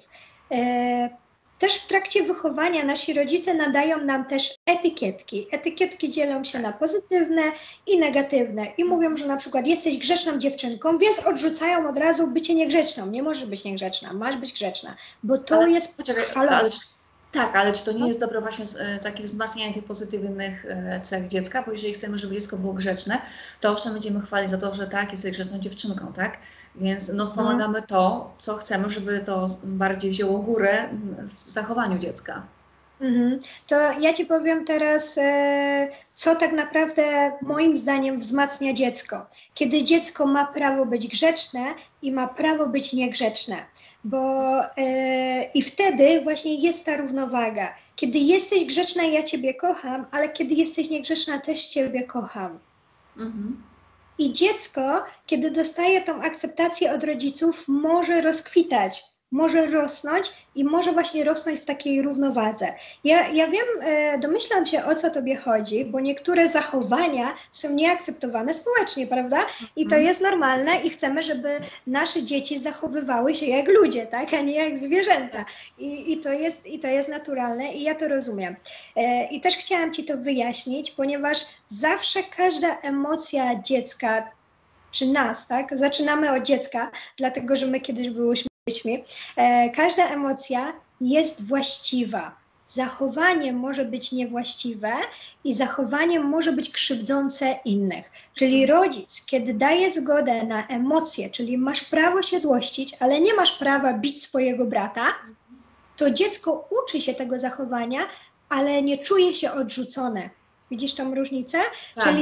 Też w trakcie wychowania nasi rodzice nadają nam też etykietki. Etykietki dzielą się na pozytywne i negatywne i mówią, że na przykład jesteś grzeczną dziewczynką, więc odrzucają od razu bycie niegrzeczną. Nie możesz być niegrzeczna, masz być grzeczna, bo to Ale jest poczekaj, chwalone. tak, ale czy to nie No, jest dobre właśnie takie wzmacnianie tych pozytywnych cech dziecka? Bo jeżeli chcemy, żeby dziecko było grzeczne, to owszem będziemy chwalić za to, że tak, jesteś grzeczną dziewczynką, tak? Więc no, wspomagamy to, co chcemy, żeby to bardziej wzięło górę w zachowaniu dziecka. Mhm. To ja Ci powiem teraz, co tak naprawdę moim zdaniem wzmacnia dziecko. Kiedy dziecko ma prawo być grzeczne i ma prawo być niegrzeczne, i wtedy właśnie jest ta równowaga. Kiedy jesteś grzeczna, ja Ciebie kocham, ale kiedy jesteś niegrzeczna, też Ciebie kocham. Mhm. I dziecko, kiedy dostaje tą akceptację od rodziców, może rozkwitać, może rosnąć i może właśnie rosnąć w takiej równowadze. Ja wiem, domyślam się, o co Tobie chodzi, bo niektóre zachowania są nieakceptowane społecznie, prawda? I to Mhm. jest normalne i chcemy, żeby nasze dzieci zachowywały się jak ludzie, tak? A nie jak zwierzęta. Tak. I to jest naturalne i ja to rozumiem. I też chciałam Ci to wyjaśnić, ponieważ zawsze każda emocja dziecka, czy nas, tak? Zaczynamy od dziecka, dlatego że my kiedyś byłyśmy dziećmi. Każda emocja jest właściwa. Zachowanie może być niewłaściwe i zachowanie może być krzywdzące innych. Czyli rodzic, kiedy daje zgodę na emocje, czyli masz prawo się złościć, ale nie masz prawa bić swojego brata, to dziecko uczy się tego zachowania, ale nie czuje się odrzucone. Widzisz tą różnicę? Tak, Czyli tak.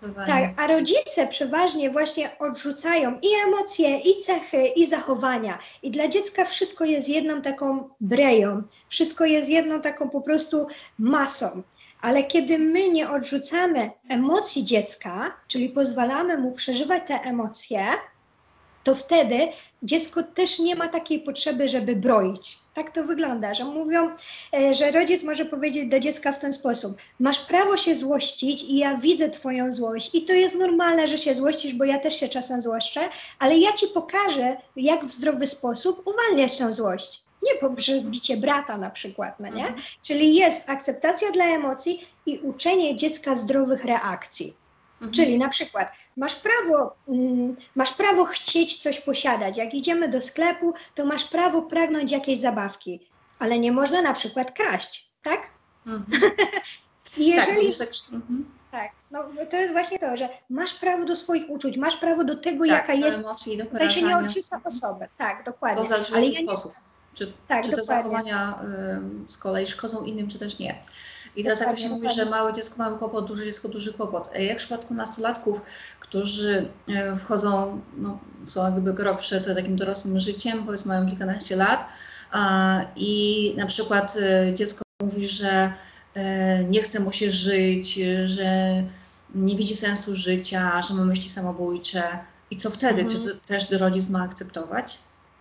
Zdecydowanie. Tak, a rodzice przeważnie właśnie odrzucają i emocje, i cechy, i zachowania. I dla dziecka wszystko jest jedną taką breją, wszystko jest jedną taką po prostu masą. Ale kiedy my nie odrzucamy emocji dziecka, czyli pozwalamy mu przeżywać te emocje, to wtedy dziecko też nie ma takiej potrzeby, żeby broić. Tak to wygląda, że mówią, że rodzic może powiedzieć do dziecka w ten sposób: masz prawo się złościć i ja widzę twoją złość i to jest normalne, że się złościsz, bo ja też się czasem złoszczę, ale ja ci pokażę, jak w zdrowy sposób uwalniać tę złość. Nie poprzez bicie brata na przykład, no nie? Czyli jest akceptacja dla emocji i uczenie dziecka zdrowych reakcji. Czyli na przykład masz prawo chcieć coś posiadać. Jak idziemy do sklepu, to masz prawo pragnąć jakiejś zabawki, ale nie można na przykład kraść, tak? I Tak, jeżeli... mówisz tak. Tak, no to jest właśnie to, że masz prawo do swoich uczuć, masz prawo do tego, Tak, jaka do jest. emocji, do Tutaj się nie wyrażania. odrzuca osobę, tak, To dokładnie. zależy w Ale jaki ja nie... sposób. Czy, Tak, czy te dokładnie. zachowania z kolei szkodzą innym, czy też nie. I teraz jak to się mówi, że małe dziecko mały kłopot, duże dziecko duży kłopot. Jak w przypadku nastolatków, którzy wchodzą, no, są jakby krok przed takim dorosłym życiem, powiedzmy mają kilkanaście lat, i na przykład dziecko mówi, że nie chce mu się żyć, że nie widzi sensu życia, że ma myśli samobójcze. I co wtedy? Czy to też rodzic ma akceptować?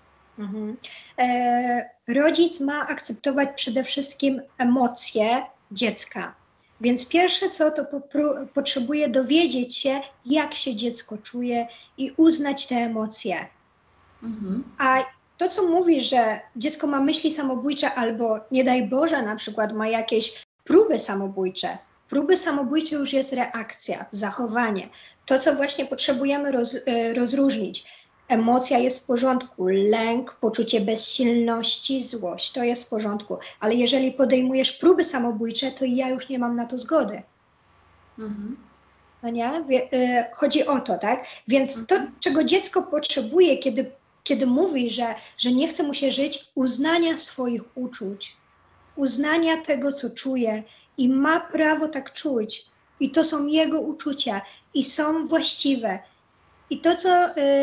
Rodzic ma akceptować przede wszystkim emocje dziecka. Więc pierwsze co, to potrzebuje dowiedzieć się, jak się dziecko czuje i uznać te emocje. A to, co mówi, że dziecko ma myśli samobójcze albo nie daj Boże na przykład ma jakieś próby samobójcze. Próby samobójcze już jest reakcja, zachowanie. To, co właśnie potrzebujemy rozróżnić. Emocja jest w porządku, lęk, poczucie bezsilności, złość, to jest w porządku. Ale jeżeli podejmujesz próby samobójcze, to ja już nie mam na to zgody. No nie? Chodzi o to, tak? Więc to, czego dziecko potrzebuje, kiedy mówi, że nie chce mu się żyć, uznania swoich uczuć, uznania tego, co czuje i ma prawo tak czuć. I to są jego uczucia i są właściwe. I to, co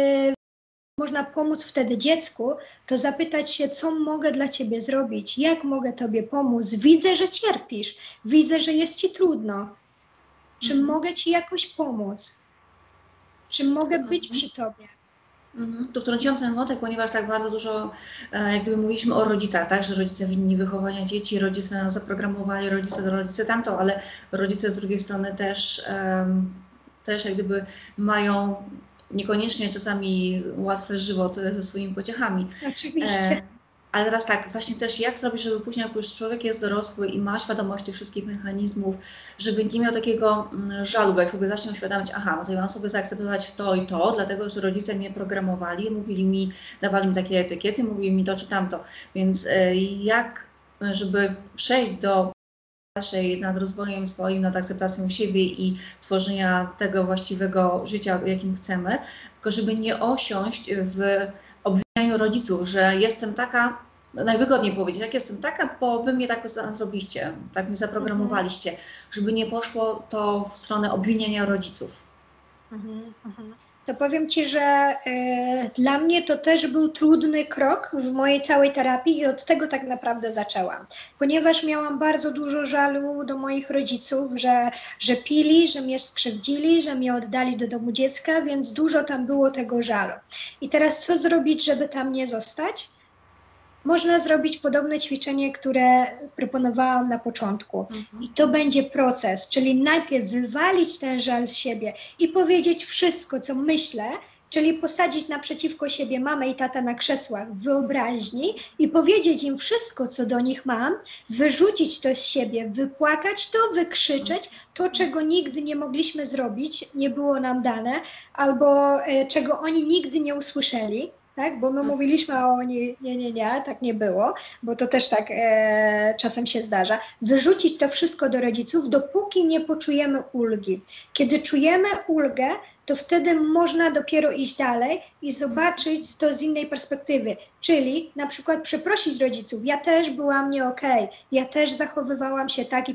można pomóc wtedy dziecku, to zapytać się, co mogę dla ciebie zrobić, jak mogę tobie pomóc. Widzę, że cierpisz, widzę, że jest ci trudno. Czy mogę ci jakoś pomóc? Czy mogę być przy tobie? Tu wtrąciłam ten wątek, ponieważ tak bardzo dużo, jak gdyby mówiliśmy o rodzicach, tak, że rodzice winni wychowania dzieci, rodzice nas zaprogramowali, rodzice tamto, ale rodzice z drugiej strony też jak gdyby mają niekoniecznie czasami łatwy żywot ze swoimi pociechami. Oczywiście. Ale teraz tak, właśnie też jak zrobić, żeby później, jak już człowiek jest dorosły i ma świadomość tych wszystkich mechanizmów, żeby nie miał takiego żalu, bo jak sobie zacznie uświadamiać, aha, no to ja mam sobie zaakceptować to i to, dlatego że rodzice mnie programowali, mówili mi, dawali mi takie etykiety, mówili mi to czy tamto. Więc jak, żeby przejść do dalszej nad rozwojem swoim, nad akceptacją siebie i tworzenia tego właściwego życia, jakim chcemy, tylko żeby nie osiąść w obwinianiu rodziców, że jestem taka, najwygodniej powiedzieć, jak jestem taka, bo wy mnie tak zrobiliście, tak mnie zaprogramowaliście, żeby nie poszło to w stronę obwiniania rodziców. To powiem ci, że dla mnie to też był trudny krok w mojej całej terapii i od tego tak naprawdę zaczęłam. Ponieważ miałam bardzo dużo żalu do moich rodziców, że pili, że mnie skrzywdzili, że mnie oddali do domu dziecka, więc dużo tam było tego żalu. I teraz co zrobić, żeby tam nie zostać? Można zrobić podobne ćwiczenie, które proponowałam na początku. I to będzie proces, czyli najpierw wywalić ten żal z siebie i powiedzieć wszystko, co myślę, czyli posadzić naprzeciwko siebie mamę i tatę na krzesłach w wyobraźni i powiedzieć im wszystko, co do nich mam, wyrzucić to z siebie, wypłakać to, wykrzyczeć to, czego nigdy nie mogliśmy zrobić, nie było nam dane, albo czego oni nigdy nie usłyszeli. Tak? Bo my mówiliśmy, a oni nie, tak nie było, bo to też tak czasem się zdarza. Wyrzucić to wszystko do rodziców, dopóki nie poczujemy ulgi. Kiedy czujemy ulgę, to wtedy można dopiero iść dalej i zobaczyć to z innej perspektywy. Czyli na przykład przeprosić rodziców, ja też byłam nie okej, ja też zachowywałam się tak i tak.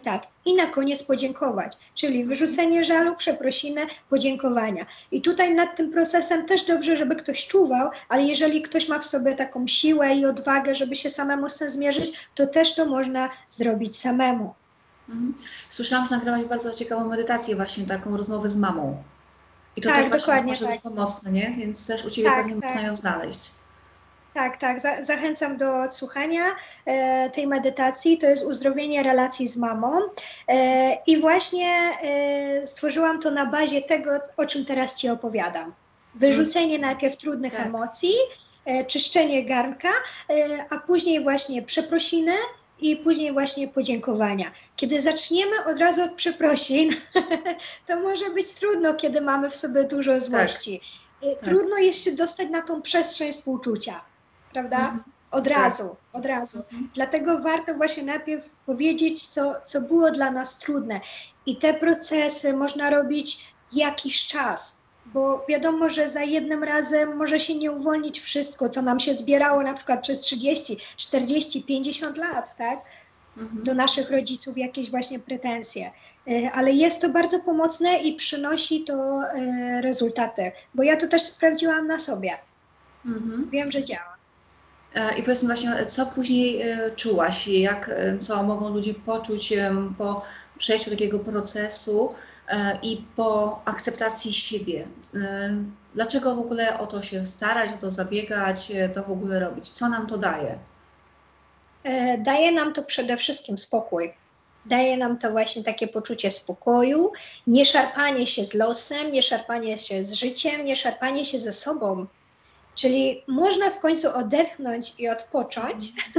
i na koniec podziękować, czyli wyrzucenie żalu, przeprosiny, podziękowania. I tutaj nad tym procesem też dobrze, żeby ktoś czuwał, ale jeżeli ktoś ma w sobie taką siłę i odwagę, żeby się samemu z tym zmierzyć, to też to można zrobić samemu. Słyszałam, że nagrałaś bardzo ciekawą medytację, właśnie taką rozmowę z mamą. I to też Tak, właśnie dokładnie może być tak. pomocne, nie? Więc też u Ciebie Tak, pewnie tak. można ją znaleźć. Tak, tak. Zachęcam do odsłuchania tej medytacji. To jest uzdrowienie relacji z mamą. I właśnie stworzyłam to na bazie tego, o czym teraz Ci opowiadam. Wyrzucenie najpierw trudnych Tak. emocji, czyszczenie garnka, a później właśnie przeprosiny i później właśnie podziękowania. Kiedy zaczniemy od razu od przeprosin, to może być trudno, kiedy mamy w sobie dużo złości. Tak. Trudno jest się dostać na tą przestrzeń współczucia, prawda? Od razu. Dlatego warto właśnie najpierw powiedzieć, co było dla nas trudne. I te procesy można robić jakiś czas, bo wiadomo, że za jednym razem może się nie uwolnić wszystko, co nam się zbierało na przykład przez 30, 40, 50 lat, tak? Do naszych rodziców jakieś właśnie pretensje. Ale jest to bardzo pomocne i przynosi to rezultaty, bo ja to też sprawdziłam na sobie. Wiem, że działa. I powiedz mi właśnie, co później czułaś? Co mogą ludzie poczuć po przejściu takiego procesu i po akceptacji siebie? Dlaczego w ogóle o to się starać, o to zabiegać, to w ogóle robić? Co nam to daje? Daje nam to przede wszystkim spokój. Daje nam to właśnie takie poczucie spokoju, nie szarpanie się z losem, nie szarpanie się z życiem, nie szarpanie się ze sobą. Czyli można w końcu odetchnąć i odpocząć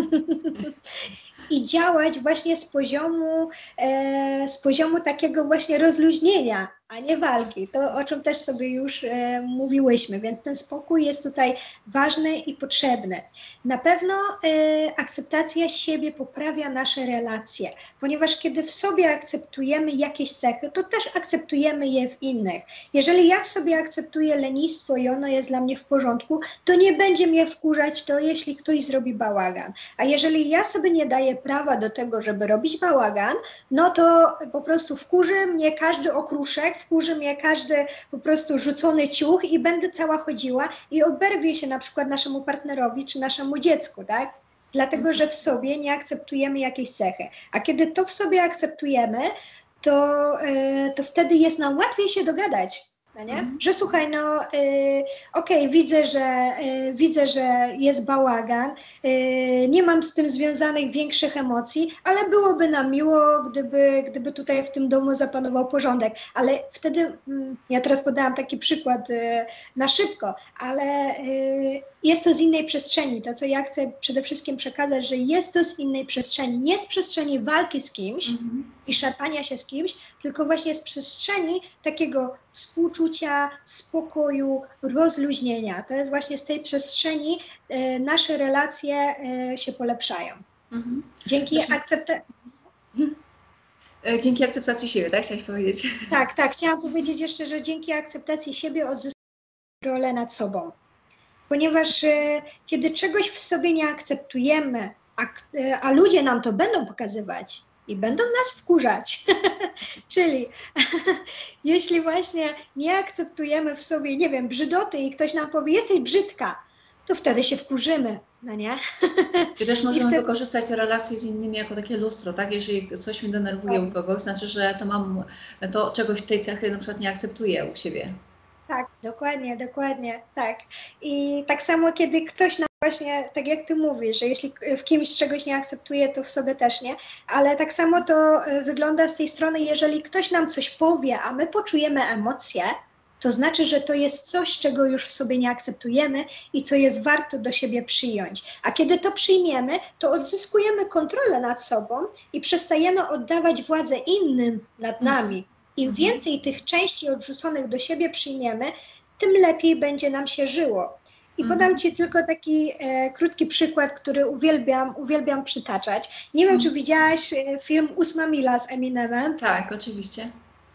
i działać właśnie z poziomu takiego właśnie rozluźnienia, a nie walki. To, o czym też sobie już mówiłyśmy, więc ten spokój jest tutaj ważny i potrzebny. Na pewno akceptacja siebie poprawia nasze relacje, ponieważ kiedy w sobie akceptujemy jakieś cechy, to też akceptujemy je w innych. Jeżeli ja w sobie akceptuję lenistwo i ono jest dla mnie w porządku, to nie będzie mnie wkurzać to, jeśli ktoś zrobi bałagan. A jeżeli ja sobie nie daję prawa do tego, żeby robić bałagan, no to po prostu wkurzy mnie każdy okruszek, wkurzy mnie każdy po prostu rzucony ciuch i będę cała chodziła i oberwie się na przykład naszemu partnerowi czy naszemu dziecku, tak? Dlatego, że w sobie nie akceptujemy jakiejś cechy. A kiedy to w sobie akceptujemy, to wtedy jest nam łatwiej się dogadać. No nie? Że słuchaj, no okej, widzę, że jest bałagan, nie mam z tym związanych większych emocji, ale byłoby nam miło, gdyby tutaj w tym domu zapanował porządek. Ale wtedy, ja teraz podałam taki przykład na szybko, ale jest to z innej przestrzeni. To, co ja chcę przede wszystkim przekazać, że jest to z innej przestrzeni. Nie z przestrzeni walki z kimś i szarpania się z kimś, tylko właśnie z przestrzeni takiego współczucia, spokoju, rozluźnienia. To jest właśnie z tej przestrzeni nasze relacje się polepszają. Dzięki Dzięki akceptacji siebie, tak chciałaś powiedzieć? Tak. Chciałam powiedzieć jeszcze, że dzięki akceptacji siebie odzyskujemy kontrolę nad sobą. Ponieważ kiedy czegoś w sobie nie akceptujemy, a ludzie nam to będą pokazywać i będą nas wkurzać, czyli jeśli właśnie nie akceptujemy w sobie, nie wiem, brzydoty i ktoś nam powie, jesteś brzydka, to wtedy się wkurzymy, no nie? Czy też możemy wykorzystać te relacje z innymi jako takie lustro, tak? Jeżeli coś mnie denerwuje u kogoś, znaczy, że to czegoś tej cechy na przykład nie akceptuję u siebie. Tak, dokładnie, tak. I tak samo, kiedy ktoś nam właśnie, tak jak ty mówisz, że jeśli w kimś czegoś nie akceptuje, to w sobie też nie, ale tak samo to wygląda z tej strony, jeżeli ktoś nam coś powie, a my poczujemy emocje, to znaczy, że to jest coś, czego już w sobie nie akceptujemy i co jest warto do siebie przyjąć. A kiedy to przyjmiemy, to odzyskujemy kontrolę nad sobą i przestajemy oddawać władzę innym nad nami. Im więcej tych części odrzuconych do siebie przyjmiemy, tym lepiej będzie nam się żyło. I podam Ci tylko taki krótki przykład, który uwielbiam przytaczać. Nie wiem, czy widziałaś film 8 mila z Eminemem? Tak, oczywiście.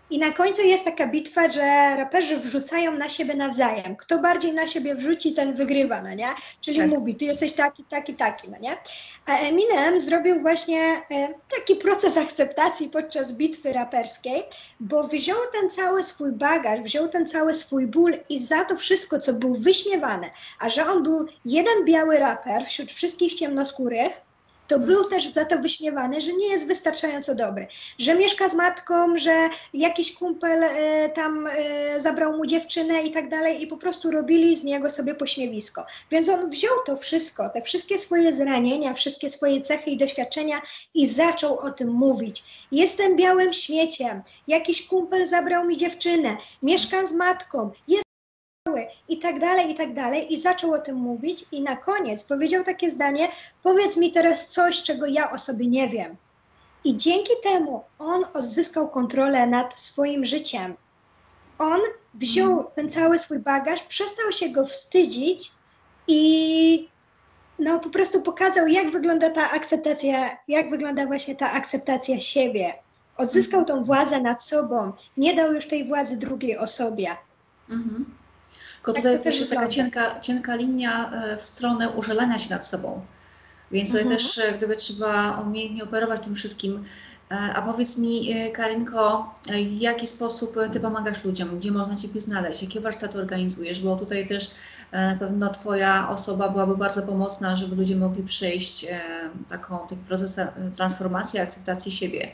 I na końcu jest taka bitwa, że raperzy wrzucają na siebie nawzajem. Kto bardziej na siebie wrzuci, ten wygrywa, no nie? Czyli Tak. mówi, ty jesteś taki, taki, taki, no nie? A Eminem zrobił właśnie taki proces akceptacji podczas bitwy raperskiej, bo wziął ten cały swój bagaż, wziął ten cały swój ból i za to wszystko, co był wyśmiewany, a że on był jeden biały raper wśród wszystkich ciemnoskórych, to był też za to wyśmiewany, że nie jest wystarczająco dobry, że mieszka z matką, że jakiś kumpel tam zabrał mu dziewczynę i tak dalej i po prostu robili z niego sobie pośmiewisko. Więc on wziął to wszystko, te wszystkie swoje zranienia, wszystkie swoje cechy i doświadczenia i zaczął o tym mówić. Jestem białym śmieciem, jakiś kumpel zabrał mi dziewczynę, mieszkam z matką, i tak dalej, i tak dalej. I zaczął o tym mówić i na koniec powiedział takie zdanie, powiedz mi teraz coś, czego ja o sobie nie wiem. I dzięki temu on odzyskał kontrolę nad swoim życiem. On wziął ten cały swój bagaż, przestał się go wstydzić i no po prostu pokazał, jak wygląda ta akceptacja, jak wygląda właśnie ta akceptacja siebie. Odzyskał tą władzę nad sobą, nie dał już tej władzy drugiej osobie. Tylko Tak tutaj to też jest taka wygląda. cienka linia w stronę użalania się nad sobą. Więc tutaj też gdyby trzeba umiejętnie operować tym wszystkim. A powiedz mi, Karinko, w jaki sposób Ty pomagasz ludziom? Gdzie można Ciebie znaleźć? Jakie warsztaty organizujesz? Bo tutaj też na pewno Twoja osoba byłaby bardzo pomocna, żeby ludzie mogli przejść taki proces transformacji, akceptacji siebie.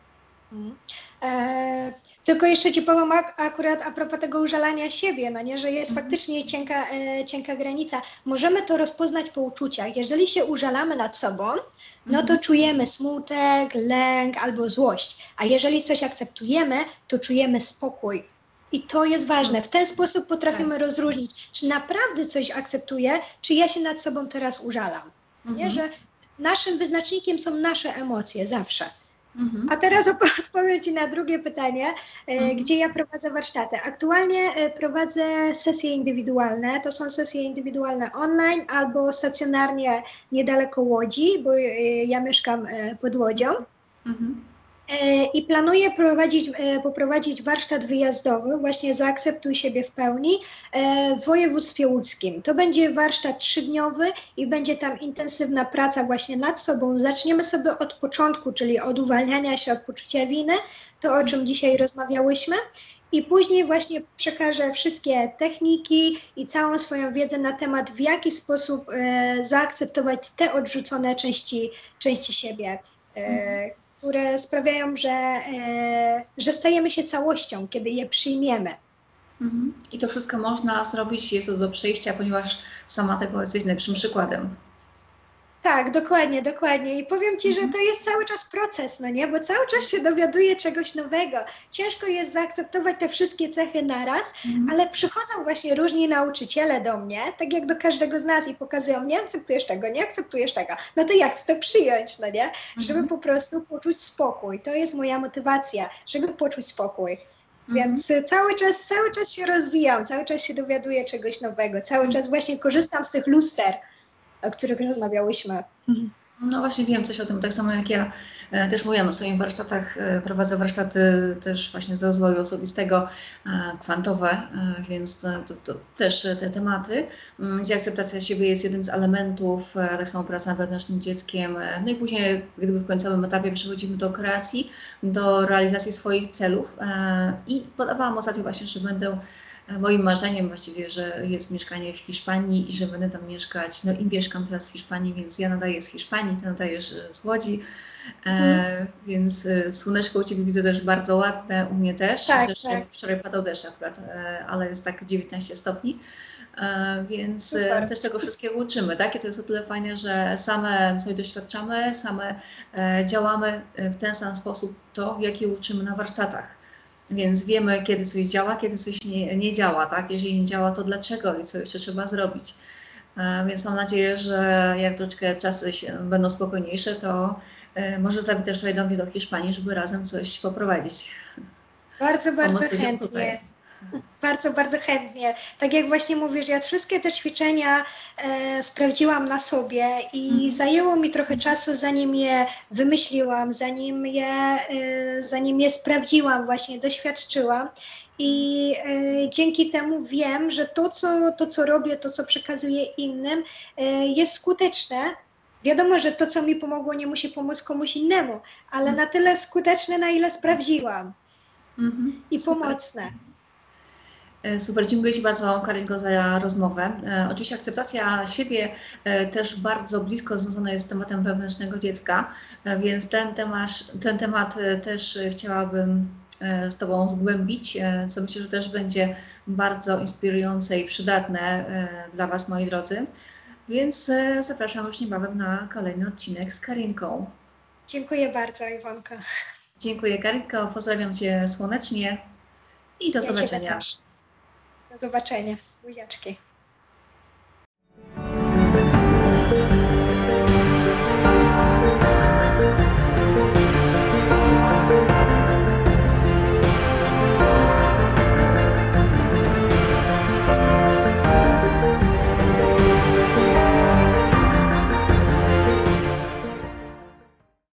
Tylko jeszcze Ci powiem akurat a propos tego użalania siebie, no nie, że jest faktycznie cienka granica. Możemy to rozpoznać po uczuciach. Jeżeli się użalamy nad sobą, no to czujemy smutek, lęk albo złość. A jeżeli coś akceptujemy, to czujemy spokój. I to jest ważne. W ten sposób potrafimy rozróżnić, czy naprawdę coś akceptuję, czy ja się nad sobą teraz użalam. Nie, że naszym wyznacznikiem są nasze emocje zawsze. A teraz odpowiem Ci na drugie pytanie, gdzie ja prowadzę warsztaty. Aktualnie prowadzę sesje indywidualne. To są sesje indywidualne online albo stacjonarnie niedaleko Łodzi, bo ja mieszkam pod Łodzią. I planuję poprowadzić warsztat wyjazdowy, właśnie Zaakceptuj siebie w pełni, w województwie łódzkim. To będzie warsztat 3-dniowy i będzie tam intensywna praca właśnie nad sobą. Zaczniemy sobie od początku, czyli od uwalniania się od poczucia winy, to o czym dzisiaj rozmawiałyśmy. I później właśnie przekażę wszystkie techniki i całą swoją wiedzę na temat, w jaki sposób zaakceptować te odrzucone części siebie, które sprawiają, że stajemy się całością, kiedy je przyjmiemy. I to wszystko można zrobić, jest to do przejścia, ponieważ sama tego jesteś najlepszym przykładem. Tak, dokładnie, dokładnie. I powiem Ci, że to jest cały czas proces, no nie? Bo cały czas się dowiaduję czegoś nowego. Ciężko jest zaakceptować te wszystkie cechy naraz, ale przychodzą właśnie różni nauczyciele do mnie, tak jak do każdego z nas i pokazują, nie akceptujesz tego, nie akceptujesz tego. No to ja chcę to przyjąć, no nie? Żeby po prostu poczuć spokój. To jest moja motywacja, żeby poczuć spokój. Więc cały czas się rozwijam, cały czas się dowiaduję czegoś nowego, cały czas właśnie korzystam z tych luster, o których rozmawiałyśmy. No właśnie wiem coś o tym, tak samo jak ja też mówiłam o swoich warsztatach, prowadzę warsztaty też właśnie z rozwoju osobistego, kwantowe, więc to też te tematy, gdzie akceptacja siebie jest jednym z elementów, tak samo praca nad wewnętrznym dzieckiem, no i później gdyby w końcowym etapie przechodzimy do kreacji, do realizacji swoich celów i podawałam ostatnio właśnie, że będę moim marzeniem właściwie, że jest mieszkanie w Hiszpanii i że będę tam mieszkać. No i mieszkam teraz w Hiszpanii, więc ja nadaję z Hiszpanii, ty nadajesz z Łodzi. Więc słoneczko u Ciebie widzę też bardzo ładne, u mnie też. Tak, Chociaż tak. wczoraj padał deszcz akurat, ale jest tak 19 stopni. Więc Super. też tego wszystkiego uczymy, tak? I to jest o tyle fajne, że same sobie doświadczamy, same działamy w ten sam sposób to, w jaki uczymy na warsztatach. Więc wiemy, kiedy coś działa, kiedy coś nie działa, tak? Jeżeli nie działa, to dlaczego i co jeszcze trzeba zrobić. Więc mam nadzieję, że jak troszeczkę czasy będą spokojniejsze, to może zawitasz tutaj do mnie do Hiszpanii, żeby razem coś poprowadzić. Bardzo, bardzo Pomóc ludziom chętnie. tutaj. Bardzo, bardzo chętnie. Tak jak właśnie mówisz, ja wszystkie te ćwiczenia sprawdziłam na sobie i Mhm. zajęło mi trochę czasu, zanim je wymyśliłam, zanim je sprawdziłam, właśnie doświadczyłam. I dzięki temu wiem, że to, co robię, to, co przekazuję innym, jest skuteczne. Wiadomo, że to, co mi pomogło, nie musi pomóc komuś innemu, ale na tyle skuteczne, na ile sprawdziłam Mhm. i Super. pomocne. Super, dziękuję Ci bardzo, Karinko, za rozmowę. Oczywiście akceptacja siebie też bardzo blisko związana jest z tematem wewnętrznego dziecka, więc ten temat też chciałabym z Tobą zgłębić, co myślę, że też będzie bardzo inspirujące i przydatne dla Was, moi drodzy. Więc zapraszam już niebawem na kolejny odcinek z Karinką. Dziękuję bardzo, Iwonko. Dziękuję, Karinko, pozdrawiam Cię słonecznie i do Ja Ciebie zobaczenia. też. Do zobaczenia. Buziaczki.